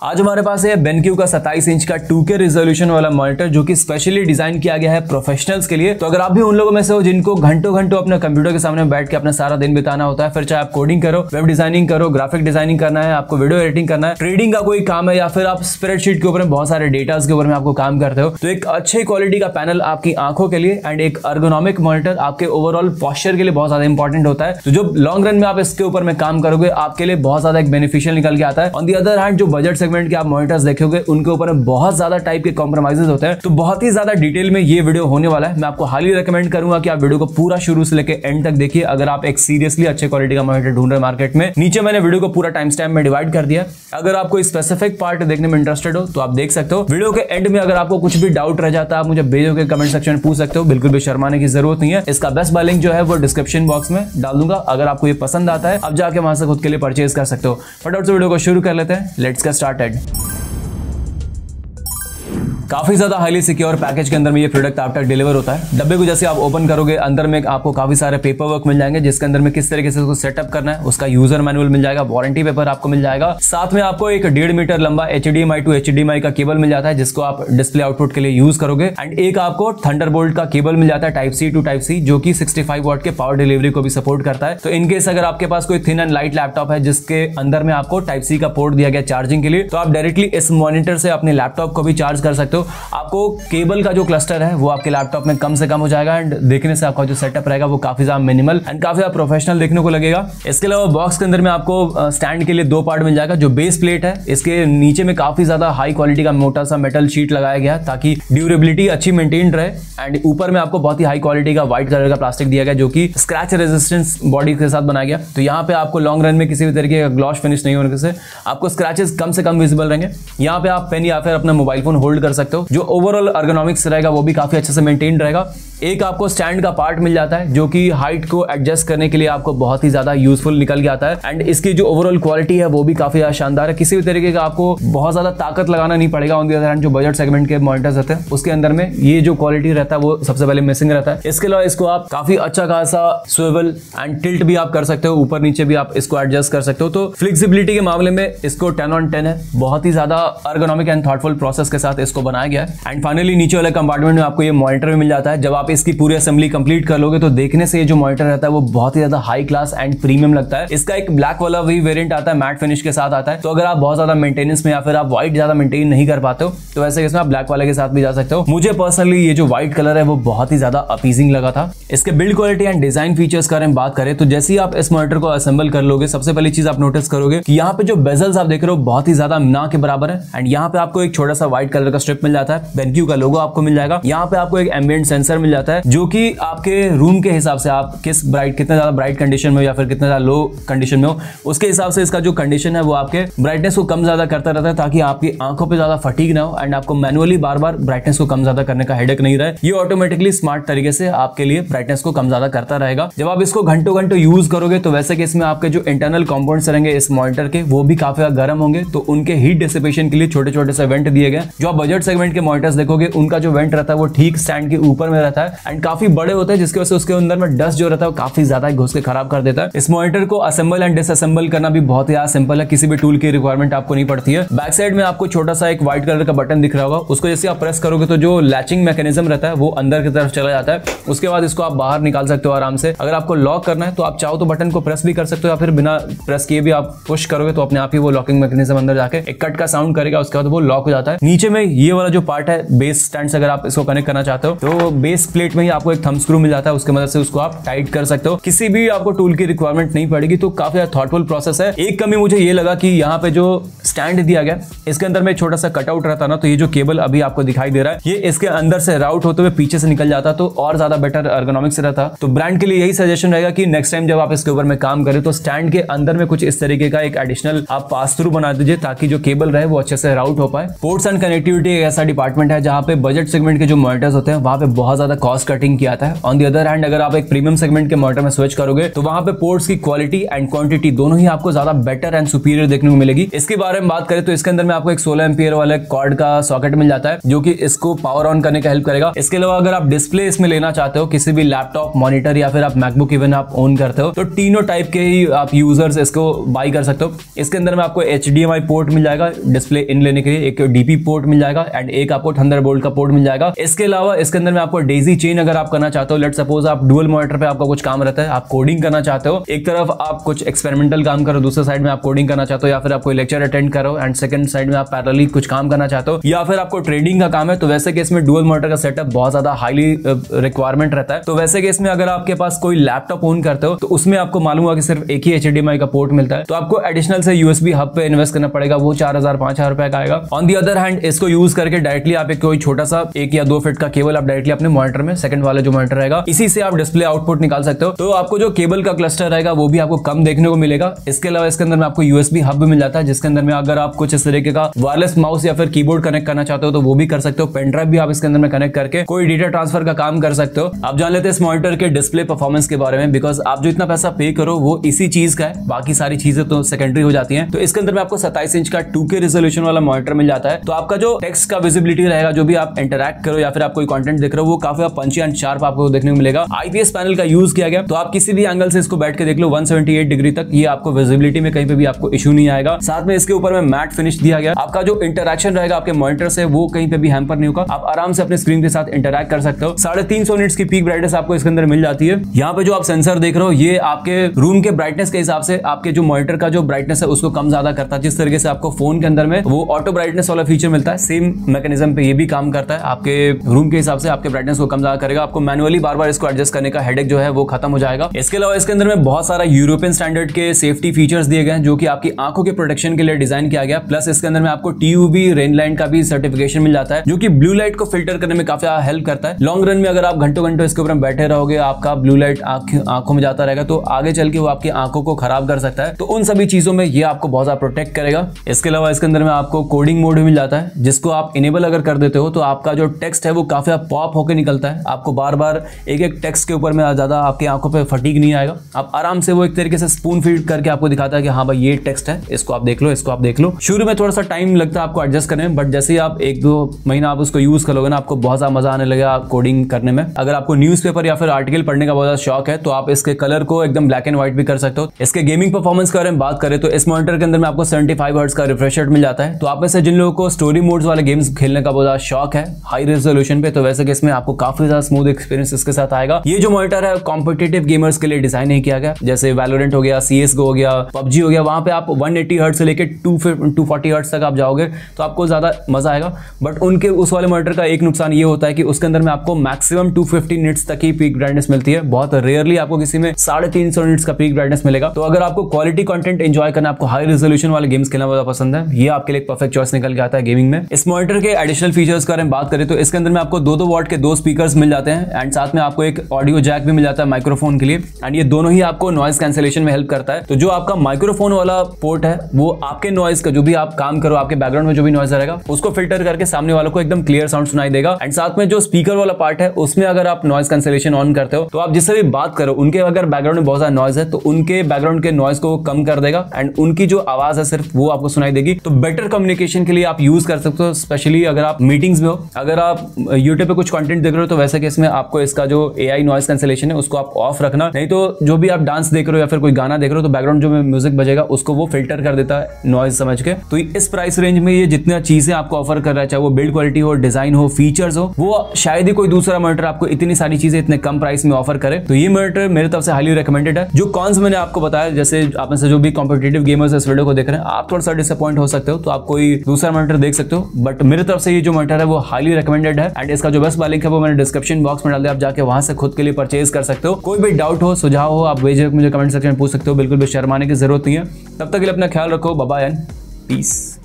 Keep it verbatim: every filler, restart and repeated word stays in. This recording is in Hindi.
आज हमारे पास है बेनक्यू का सत्ताईस इंच का टू के रिजोल्यूशन वाला मॉनिटर जो कि स्पेशली डिजाइन किया गया है प्रोफेशनल्स के लिए। तो अगर आप भी उन लोगों में से हो जिनको घंटों घंटों अपने कंप्यूटर के सामने बैठ के अपना सारा दिन बिताना होता है, फिर चाहे आप कोडिंग करो, वेब डिजाइनिंग करो, ग्राफिक डिजाइनिंग करना है, आपको वीडियो एडिटिंग करना है, ट्रेडिंग का कोई काम है, या फिर आप स्प्रेडशीट के ऊपर बहुत सारे डेटास के ऊपर में आपको काम करते हो, तो एक अच्छी क्वालिटी का पैनल आपकी आंखों के लिए एंड एक अर्गोनॉमिक मॉनिटर आपके ओवरऑल पॉस्चर के लिए बहुत ज्यादा इंपॉर्टेंट होता है। तो जो लॉन्ग रन में आप इसके ऊपर में काम करोगे आपके लिए बहुत ज्यादा एक बेनिफिशियल निकल के आता है। ऑन दी अदर हैंड जो बजट सेगमेंट के आप मॉनिटर्स देखोगे उनके ऊपर बहुत ज्यादा टाइप के कॉम्प्रोमाइजेस होते हैं। तो बहुत ही ज्यादा डिटेल में ये वीडियो होने वाला है। मैं आपको हाईली रिकमेंड करूंगा कि आप वीडियो को पूरा शुरू से लेकर एंड तक देखिए अगर आप एक सीरियसली अच्छे क्वालिटी का मॉनिटर ढूंढ रहे हैं मार्केट में। नीचे मैंने वीडियो को पूरा टाइम स्टैम्प में डिवाइड कर दिया। अगर आप कोई स्पेसिफिक पार्ट देखने में इंटरेस्टेड हो तो आप देख सकते हो। वीडियो के एंड में अगर आपको कुछ भी डाउट रह जाता है आप मुझे भेजो के कमेंट सेक्शन में पूछ सकते हो, बिल्कुल भी शर्माने की जरूरत नहीं है। इसका बेस्ट बाय लिंक जो है वो डिस्क्रिप्शन बॉक्स में डाल दूंगा। अगर आपको ये पसंद आता है आप जाके वहां से खुद के लिए परचेज कर सकते हो। फटाफट से वीडियो को शुरू कर लेते हैं। Let's get started. काफी ज्यादा हाईली सिक्योर पैकेज के अंदर में ये प्रोडक्ट आप तक डिलीवर होता है। डब्बे को जैसे आप ओपन करोगे अंदर में आपको काफी सारे पेपर वर्क मिल जाएंगे जिसके अंदर में किस तरीके से उसको सेटअप करना है, उसका यूजर मैनुअल मिल जाएगा, वारंटी पेपर आपको मिल जाएगा। साथ में आपको एक डेढ़ मीटर लंबा H D M I to H D M I का केबल मिल जाता है जिसको आप डिस्प्ले आउटपुट के लिए यूज करोगे। एंड एक आपको थंडरबोल्ट का केबल मिल जाता है type C to type C जो कि सिक्सटी फाइव वाट के पावर डिलीवरी को भी सपोर्ट करता है। तो इनकेस अगर आपके पास कोई थिन एंड लाइट लैपटॉप है जिसके अंदर में आपको टाइप सी का पोर्ट दिया गया चार्जिंग के लिए, तो आप डायरेक्टली इस मॉनिटर से अपने लैपटॉप को भी चार्ज कर सकते हो। आपको केबल का जो क्लस्टर है वो आपके लैपटॉप में कम से कम हो जाएगा एंड देखने से आपका जो सेटअप रहेगा वो काफी ज्यादा मिनिमल एंड काफी ज्यादा प्रोफेशनल देखने को लगेगा। इसके अलावा बॉक्स के अंदर में आपको स्टैंड के लिए दो पार्ट मिल जाएगा। जो बेस प्लेट है इसके नीचे में काफी ज्यादा हाई क्वालिटी का मोटा सा मेटल शीट लगाया गया ताकि ड्यूरेबिलिटी अच्छी मेंटेन रहे। एंड ऊपर में आपको बहुत ही हाई क्वालिटी का व्हाइट कलर का प्लास्टिक दिया गया जो कि स्क्रैच रेजिस्टेंस बॉडी के साथ बनाया गया। तो यहाँ पे आपको लॉन्ग रन में किसी भी तरीके का ग्लॉस फिनिश नहीं होने से आपको स्क्रैचेस कम से कम विजिबल रहेंगे। यहाँ पे आप पेन या फिर अपना मोबाइल फोन होल्ड कर सकते हो। जो ओवरऑल अर्गोनॉमिक्स रहेगा वो भी काफी अच्छे से मेंटेन रहेगा। एक आपको स्टैंड का पार्ट मिल जाता है जो कि हाइट को एडजस्ट करने के लिए आपको बहुत ही ज्यादा यूजफुल निकल के आता है। एंड इसकी जो ओवरऑल क्वालिटी है वो भी काफी ज्यादा शानदार है। किसी भी तरीके का आपको बहुत ज्यादा ताकत लगाना नहीं पड़ेगा। ऑन द अदर हैंड जो बजट सेगमेंट के मॉनिटर्स रहते हैं उसके अंदर में ये जो क्वालिटी रहता है वो सबसे पहले मिसिंग रहता है। इसके अलावा इसको आप काफी अच्छा खासा स्विvel एंड टिल्ट भी आप कर सकते हो, ऊपर नीचे भी आप इसको एडजस्ट कर सकते हो। तो फ्लेक्सिबिलिटी के मामले में इसको टेन ऑन टेन है। बहुत ही ज्यादा अर्गोनॉमिक एंड थॉटफुल प्रोसेस के साथ इसको बनाया गया है। एंड फाइनली नीचे वाले कंपार्टमेंट में आपको ये मॉनिटर भी मिल जाता है। जब आप इसकी पूरी असेंबली कंप्लीट कर लोगे तो देखने से ये जो मॉनिटर रहता है वो बहुत ही ज्यादा हाई क्लास एंड प्रीमियम लगता है। इसका एक ब्लैक वाला भी वेरिएंट आता है, मैट फिनिश के साथ आता है। तो अगर आप बहुत ज्यादा मेंटेनेंस में या फिर आप व्हाइट ज्यादा मेंटेन नहीं कर पाते हो तो वैसे इसमें आप ब्लैक वाले के साथ भी जा सकते हो। मुझे पर्सनली ये जो व्हाइट कलर है वो बहुत ही ज्यादा अपीजिंग लगा था। इसके build quality and design features के बारे में बात करें तो जैसे ही आप इस मॉनिटर को असेंबल कर लोगे सबसे पहली चीज आप नोटिस करोगे कि यहाँ पे जो बेजल्स आप देख रहे हो बहुत ही ज्यादा ना के बराबर है। एंड यहाँ पे आपको एक छोटा सा व्हाइट कलर का स्ट्रिप मिल जाता है, बेनक्यू का लोगो आपको मिल जाएगा। यहाँ पे आपको एक एम्बिएंट सेंसर मिल जाता है जो कि आपके रूम के हिसाब से आप किस ब्राइट कितना ज्यादा ब्राइट कंडीशन में हो या फिर कितना ज्यादा लो कंडीशन में हो उसके हिसाब से इसका जो कंडीशन है वो आपके ब्राइटनेस को कम ज्यादा करता रहता है ताकि आपकी आंखों पे ज्यादा फटीग ना हो एंड आपको मैनुअली बार बार ब्राइटनेस को कम ज्यादा करने का हेडेक नहीं रहे। ये ऑटोमेटिकली स्मार्ट तरीके से आपके लिए ब्राइटनेस को कम ज्यादा करता रहेगा। जब आप इसको घंटों घंटों यूज करोगे तो वैसे कि इसमें आपके जो इंटरनल कंपाउंड्स रहेंगे इस मॉनिटर के वो भी काफी गर्म होंगे। तो उनके हीट डिसिपेशन के लिए छोटे छोटे से वेंट दिए गए। जो आप बजट सेगमेंट के मॉनिटर्स देखोगे उनका जो वेंट रहता है वो ठीक स्टैंड के ऊपर में रहता है एंड काफी बड़े होते हैं जिसकी वजह से उसके अंदर में डस्ट जो रहता है वो काफी ज्यादा घुस के खराब कर देता है। इस मॉनिटर को असेंबल एंड डिसअसेंबल करना भी बहुत ही सिंपल है। किसी भी टूल की रिक्वायरमेंट आपको नहीं पड़ती है। बैक साइड में आपको छोटा सा एक व्हाइट कलर का बटन दिख रहा होगा, उसको जैसे आप प्रेस करोगे तो जो लैचिंग मैकेनिज्म रहता है वो अंदर की तरफ चला जाता है। उसके बाद इसको आप बाहर निकाल सकते हो आराम से। अगर आपको लॉक करना है तो आप चाहो तो बटन को प्रेस भी कर सकते हो या फिर बिना प्रेस किए भी आप पुश करोगे तो अपने आप ही वो लॉकिंग मैकेनिज्म अंदर जाके एक कट का साउंड करेगा, उसके बाद वो लॉक हो जाता है। नीचे में ये वाला जो पार्ट है बेस स्टैंड से अगर आप इसको कनेक्ट करना चाहते हो तो बेस प्लेट में ही आपको एक थंब स्क्रू मिल जाता है, उसकी मदद से उसको आप टाइट कर सकते हो। किसी भी आपको टूल की रिक्वायरमेंट नहीं पड़ेगी। तो काफी थॉटफुल प्रोसेस है। एक कमी मुझे ये लगा कि यहाँ पे जो स्टैंड दिया गया इसके अंदर में छोटा सा कटआउट रहता ना, तो ये जो केबल अभी आपको दिखाई दे रहा है ये इसके अंदर से राउट होते हुए पीछे से निकल जाता तो और ज्यादा बेटर अर्गोनॉमिक्स रहता। तो ब्रांड के लिए यही सजेशन रहेगा कि नेक्स्ट टाइम जब आप इसके ऊपर में काम करें तो स्टैंड के अंदर में कुछ इस तरीके का एक एडिशनल आप पास थ्रू बना दीजिए ताकि जो केबल रहे वो अच्छे से राउट हो पाए। पोर्ट्स एंड कनेक्टिविटी ऐसा डिपार्टमेंट है जहाँ पे बजट सेगमेंट के जो मॉनिटर्स होते हैं वहाँ पे बहुत ज्यादा कॉस्ट कटिंग किया जाता है। ऑन द अदर हैंड अगर आप एक प्रीमियम सेगमेंट के मॉनिटर में स्विच करोगे तो वहाँ पे पोर्ट्स की क्वालिटी एंड क्वांटिटी दोनों ही आपको ज्यादा बेटर एंड सुपीरियर देखने को मिलेगी। इसके बारे में बात करें तो इसके अंदर में आपको एक सोलह एम्पियर वाला कॉर्ड का सॉकेट मिल जाता है जो कि इसको पावर ऑन करने का हेल्प करेगा। इसके अलावा अगर आप डिस्प्ले इसमें लेना चाहते हो, किसी भी लैपटॉप, मॉनिटर या फिर आप मैकबुक इवन आप ऑन करते हो, तो तीनों टाइप के ही आप यूजर्स इसको बाई कर सकते हो। इसके अंदर में आपको H D M I port मिल जाएगा डिस्प्ले इन लेने के लिए, एक डीपी पोर्ट मिल जाएगा एंड एक आपको थंडरबोल्ट का पोर्ट मिल जाएगा। इसके अलावा इसके अंदर में आपको डेजी चेन अगर आप करना चाहते हो, लेट सपोज आप डुअल मॉनिटर पे आपका कुछ काम रहता है, आप कोडिंग करना चाहते हो, एक तरफ आप कुछ एक्सपेरिमेंटल काम करो, दूसरे साइड में आप कोडिंग करना चाहते हो, या फिर आप कोई लेक्चर अटेंड करो एंड सेकंड साइड में आप पैरेलली कुछ काम करना चाहते हो, या फिर आपको ट्रेडिंग का काम है, तो वैसे केस में डुअल मॉनिटर का सेटअप बहुत ज्यादा हाईली रिक्वायरमेंट रहता है। तो वैसे केस में अगर आपके पास कोई लैपटॉप ऑन करते हो तो उसमें आपको मालूम होगा कि सिर्फ एक ही एचडीएमआई का पोर्ट मिलता है, तो आपको एडिशनल से यूएसबी हब पे इन्वेस्ट करना पड़ेगा, वो चार हजार पांच हजार रुपए का आएगा। ऑन दी अदर हैंड इसको यूज करके डायरेक्टली आप एक कोई छोटा सा एक या दो फीट का केबल आप डायरेक्टली अपने मॉनिटर में, सेकंड वाला जो मॉनिटर रहेगा, इसी से आप डिस्प्ले आउटपुट निकाल सकते हो। तो आपको जो केबल का क्लस्टर रहेगा वो भी आपको कम देखने को मिलेगा। इसके अलावा इसके अंदर में आपको यूएसबी हब भी मिल जाता है जिसके अंदर में अगर आप कुछ इस तरीके का वायरलेस माउस या फिर कीबोर्ड कनेक्ट करना चाहते हो तो वो भी कर सकते हो। पेन ड्राइव भी आप इसके अंदर में कनेक्ट करके कोई डेटा ट्रांसफर का काम कर सकते हो। आप जान लेते हैं इस मॉनिटर के डिस्प्ले परफॉर्मेंस के बारे में, बिकॉज आप जो इतना पैसा पे करो वो इसी चीज का है, बाकी सारी चीजें तो सेकेंडरी हो जाती हैं। तो इसके अंदर में आपको सत्ताईस इंच का टू के रेजोल्यूशन वाला मॉनिटर मिल जाता है। तो आपका जो टेक्स्ट का विजिबिलिटी रहेगा, जो भी आप इंटरैक्ट करो या फिर आप कोई कंटेंट देख रहे हो, वो काफी पंची एंड शार्प आपको देखने को मिलेगा। आईपीएस पैनल का यूज किया गया, तो आप किसी भी एंगल से इसको बैठ के देख लो एक सौ अठहत्तर डिग्री तक, ये आपको विजिबिलिटी में कहीं पे भी आपको इशू नहीं आएगा। साथ में इसके ऊपर में मैट फिनिश दिया गया। आपका जो इंटरैक्शन रहेगा आपके मॉनिटर से वो कहीं पे भी हैम्पर नहीं होगा, आप आराम से अपने स्क्रीन के साथ इंटरैक्ट कर सकते हो। साढ़े तीन सौ निट्स की पीक ब्राइटनेस आपको इसके अंदर मिल जाती है। यहाँ पे जो आप सेंसर देख रहे हो ये आपके रूम के ब्राइटनेस के हिसाब से आपके जो मॉनिटर का जो ब्राइटनेस है उसको कम ज्यादा करता है। जिस तरीके से आपको फोन के अंदर में वो ऑटो ब्राइटनेस वाला फीचर मिलता है, सेम मैकेनिज्म पे ये भी काम करता है। आपके रूम के हिसाब से आपके ब्राइटनेस को कम ज्यादा करेगा, आपको मैनुअली बार बार इसको एडजस्ट करने का हेडेक जो है वो खत्म हो जाएगा। इसके अलावा इसके अंदर में बहुत सारा यूरोपियन स्टैंडर्ड के सेफ्टी फीचर्स दिए गए हैं जो कि आपकी आंखों के प्रोटेक्शन के लिए डिजाइन किया गया। प्लस इसके अंदर में आपको टीयूवी रेन लाइट का भी सर्टिफिकेशन मिल जाता है जो कि ब्लू लाइट को फिल्टर करने में काफी हेल्प करता है। लॉन्ग रन में अगर आप घंटों घंटों इसके ऊपर बैठे रहोगे, आपका ब्लू लाइट आंखों में जाता रहेगा तो आगे चल के वो आपकी आंखों को खराब कर सकता है। तो उन सभी चीजों में ये आपको बहुत ज्यादा प्रोटेक्ट करेगा। इसके अलावा इसके अंदर में आपको कोडिंग मोड भी मिल जाता है जिसको आप इनेबल अगर कर देते हो तो आपका जो टेक्स्ट है वो काफी पॉप होकर निकलता है। आपको बार बार एक एक टेक्स्ट के ऊपर में ज्यादा आपकी आंखों पे फटीग नहीं आएगा। आप आराम से वो एक तरीके से स्पून फीड करके आपको दिखाता है कि हाँ भाई ये टेक्स्ट है, इसको आप देख लो, इसको आप देख लो। शुरू में थोड़ा सा टाइम लगता है आपको एडजस्ट करने में, बट जैसे ही आप एक दो महीना आप उसको यूज करोगे ना, आपको बहुत ज्यादा मजा आने लगेगा कोडिंग करने में। अगर आपको न्यूज़पेपर या फिर आर्टिकल पढ़ने का बहुत ज्यादा शौक है तो आप इसके कलर को एकदम ब्लैक एंड व्हाइट भी कर सकते हो। इसके गेमिंग परफॉर्मेंस के बारे में बात करें तो इस मॉनिटर के अंदर में आपको पचहत्तर हर्ट्ज का रिफ्रेश रेट मिल जाता है। तो आप में से जिन लोगों को स्टोरी मोड्स वाले गेम्स खेलने का बहुत ज्यादा शौक है हाई रेजोल्यूशन पे, तो वैसे कि इसमें आपको काफी ज्यादा स्मूथ एक्सपीरियंस इसके साथ आएगा। ये जो मॉनिटर है कॉम्पिटिटिव गेमर्स के लिए डिजाइन नहीं किया गया, जैसे वैलोरेंट हो गया, सीएसगो हो गया, पबजी हो गया, वहां पे आप एक सौ अस्सी हर्ट्ज से लेकर दो सौ चालीस हर्ट्ज तक आप जाओगे तो आपको ज्यादा मजा आएगा। बट उनके उस वाले मॉनिटर का एक नुकसान ये होता है कि उसके अंदर में आपको मैक्सिमम दो सौ पचास निट्स तक ही पीक ब्राइटनेस मिलती है। बहुत रेयरली आपको किसी में साढ़े तीन सौ निट्स का पीक ब्राइटनेस मिलेगा। तो अगर आपको क्वालिटी कंटेंट एंजॉय करना, आपको हाई रेजोल्यूशन वाले गेम्स खेलना बहुत पसंद है, ये आपके लिए परफेक्ट चॉइस निकल के आता है गेमिंग में। इस मॉनिटर के एडिशनल फीचर्स के बारे में बात करें तो इसके अंदर में आपको दो दो वॉट के दो स्पीकर्स मिल जाते हैं एंड साथ में आपको एक ऑडियो जैक भी मिल जाता है माइक्रोफोन के लिए, एंड ये दोनों ही आपको नॉइज कैंसिलेशन में हेल्प करता है। तो जो आपका माइक्रोफोन वाला पोर्ट है वो आपके नॉइज का, जो भी आप काम करो आपके बैकग्राउंड में जो भी नॉइज रहेगा उसको फिल्टर करके सामने वालों को एकदम क्लियर साउंड सुनाई देगा। एंड साथ में जो स्पीकर वाला पार्ट है उसमें अगर आप नॉइज कैंसिलेशन ऑन करते हो तो आप जिससे भी बात करो उनके अगर बैकग्राउंड में बहुत ज्यादा नॉइज है तो उनके बैकग्राउंड के नॉइज को कम कर देगा एंड उनकी जो आवाज है सिर्फ वो आपको सुनाई देगी। तो बेटर कम्युनिकेशन के लिए आप यूज कर सकते हो, स्पेशली अगर आप मीटिंग्स में हो। अगर आप यूट्यूब पे कुछ कंटेंट देख रहे हो तो वैसे केस में आपको इसका जो एआई नॉइज कैंसिलेशन है उसको आप ऑफ रखना, नहीं तो जो भी आप डांस देख रहे हो या फिर कोई गाना देख रहे हो तो बैकग्राउंड जो म्यूजिक बजेगा उसको वो फिल्टर कर देता है नॉइज समझ के। तो इस प्राइस रेंज में ये जितना चीजें आपको ऑफर कर रहा है, चाहे वो बिल्ड क्वालिटी हो, डिजाइन हो, फीचर्स हो, वो शायद ही कोई दूसरा मॉनिटर आपको इतनी सारी चीजें इतने कम प्राइस में ऑफर करे। तो ये मॉनिटर मेरे तरफ से हाईली रिकमेंडेड है। जो कॉन्स मैंने आपको बताया, जैसे आप में से जो भी कॉम्पिटिटिव गेमर्स इस वीडियो को देख रहे हैं, आप थोड़ा सा डिसअपॉइंट हो सकते हो तो आप कोई दूसरा मॉनिटर देख सकते हो, बट मेरे तरफ से ये जो मॉनिटर है वो हाईली रिकमेंडेड है। एंड इसका जो बेस्ट बाय लिंक है वो मैंने डिस्क्रिप्शन बॉक्स में डाल दिया, आप जाके वहां से खुद के लिए परचेज कर सकते हो। कोई भी डाउट हो, सुझाव हो, आप बेझिझक मुझे कमेंट सेक्शन में पूछ सकते हो, बिल्कुल भी शर्माने की जरूरत नहीं है। तब तक के लिए अपना ख्याल रखो, बाय बाय एंड पीस।